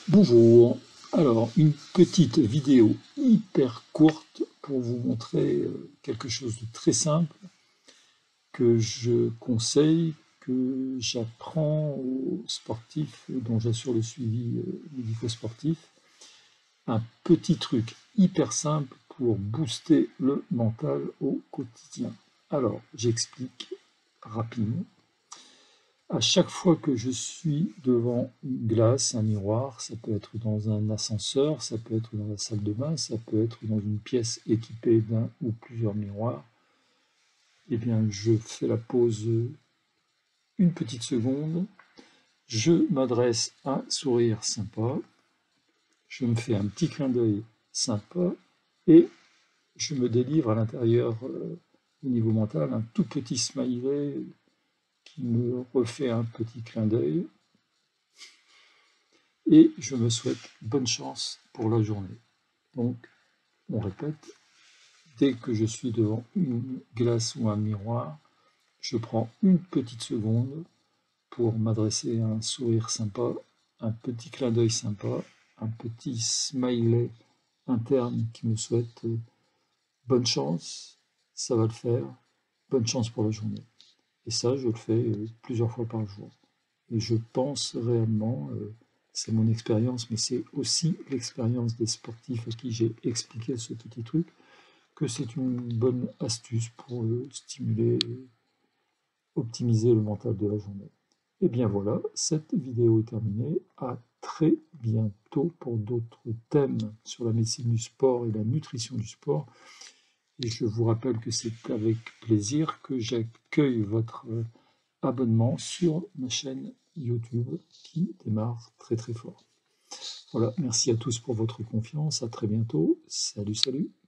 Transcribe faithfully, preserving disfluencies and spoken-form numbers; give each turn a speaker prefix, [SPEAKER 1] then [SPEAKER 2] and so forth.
[SPEAKER 1] Bonjour, alors une petite vidéo hyper courte pour vous montrer euh, quelque chose de très simple que je conseille, que j'apprends aux sportifs dont j'assure le suivi euh, médico-sportif. Un petit truc hyper simple pour booster le mental au quotidien. Alors j'explique rapidement. À chaque fois que je suis devant une glace, un miroir, ça peut être dans un ascenseur, ça peut être dans la salle de bain, ça peut être dans une pièce équipée d'un ou plusieurs miroirs, eh bien je fais la pause une petite seconde, je m'adresse un sourire sympa, je me fais un petit clin d'œil sympa et je me délivre à l'intérieur, euh, au niveau mental, un tout petit smiley qui me refait un petit clin d'œil. Et je me souhaite bonne chance pour la journée. Donc, on répète, dès que je suis devant une glace ou un miroir, je prends une petite seconde pour m'adresser à un sourire sympa, un petit clin d'œil sympa, un petit smiley interne qui me souhaite bonne chance, ça va le faire, bonne chance pour la journée. Et ça, je le fais plusieurs fois par jour. Et je pense réellement, euh, c'est mon expérience, mais c'est aussi l'expérience des sportifs à qui j'ai expliqué ce petit truc, que c'est une bonne astuce pour euh, stimuler, optimiser le mental de la journée. Et bien voilà, cette vidéo est terminée. À très bientôt pour d'autres thèmes sur la médecine du sport et la nutrition du sport. Et je vous rappelle que c'est avec plaisir que j'accueille votre abonnement sur ma chaîne YouTube qui démarre très très fort. Voilà, merci à tous pour votre confiance, à très bientôt, salut salut.